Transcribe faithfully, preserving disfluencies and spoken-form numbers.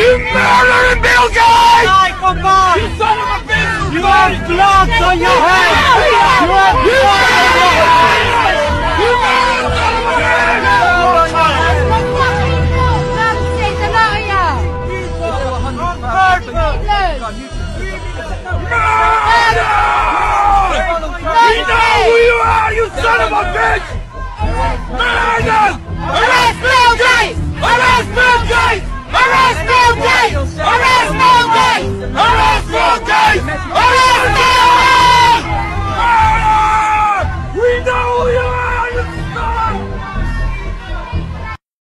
You murdering Bill Gates! Die for God! You son of a bitch! You have blood on your hands! You have blood on your hands! You murdered son of a bitch! We know who you are, you son of a bitch! Murder! Arrest Bill Gates! Arrest Bill Gates! Arrest Bill Gates! Arrest Bill Gates! Arrest Bill Gates!